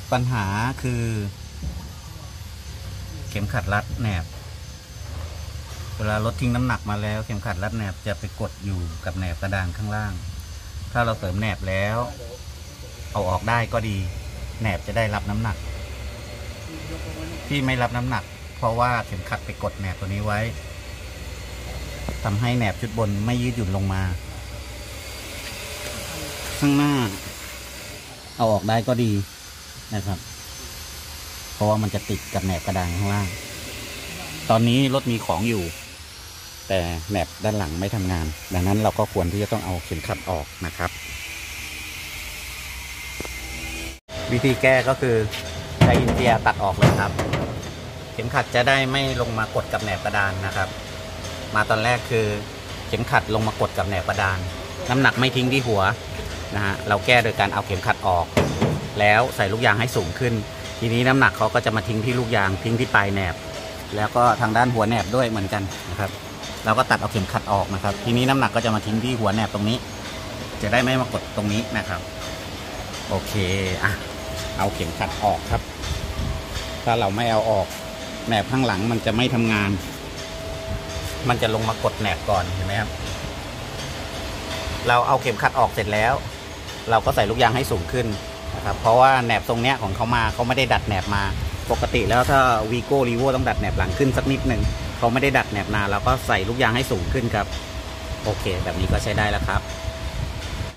ปัญหาคือเข็มขัดรัดแหนบเวลารถทิ้งน้ำหนักมาแล้วเข็มขัดรัดแหนบจะไปกดอยู่กับแหนบกระดานข้างล่างถ้าเราเสริมแหนบแล้วเอาออกได้ก็ดีแหนบจะได้รับน้ำหนักที่ไม่รับน้ำหนักเพราะว่าเข็มขัดไปกดแหนบตัวนี้ไว้ทำให้แหนบชุดบนไม่ยืดหยุ่นลงมาข้างหน้าเอาออกได้ก็ดีนะครับเพราะว่ามันจะติดกับแหนบกระดานข้างล่างตอนนี้รถมีของอยู่แต่แหนบด้านหลังไม่ทำงานดังนั้นเราก็ควรที่จะต้องเอาเข็มขัดออกนะครับวิธีแก้ก็คือใช้อินเจียตัดออกเลยครับเข็มขัดจะได้ไม่ลงมากดกับแหนบกระดานนะครับมาตอนแรกคือเข็มขัดลงมากดกับแหนบกระดานน้ำหนักไม่ทิ้งที่หัวนะฮะเราแก้โดยการเอาเข็มขัดออกแล้วใส่ลูกยางให้สูงขึ้นทีนี้น้ำหนักเขาก็จะมาทิ้งที่ลูกยางทิ้งที่ปลายแหนบแล้วก็ทางด้านหัวแหนบด้วยเหมือนกันนะครับเราก็ตัดเอาเข็มขัดออกนะครับทีนี้น้ำหนักก็จะมาทิ้งที่หัวแหนบตรงนี้จะได้ไม่มากดตรงนี้นะครับโอเคเอาเข็มขัดออกครับถ้าเราไม่เอาออกแหนบข้างหลังมันจะไม่ทำงานมันจะลงมากดแหนบก่อนเห็นไหมครับเราเอาเข็มขัดออกเสร็จแล้วเราก็ใส่ลูกยางให้สูงขึ้นนะครับเพราะว่าแหนบตรงเนี้ยของเขาไม่ได้ดัดแหนบมาปกติแล้วถ้าวีโก้รีโวต้องดัดแหนบหลังขึ้นสักนิดหนึ่งเขาไม่ได้ดัดแหนบมาเราก็ใส่ลูกยางให้สูงขึ้นครับโอเคแบบนี้ก็ใช้ได้แล้วครับ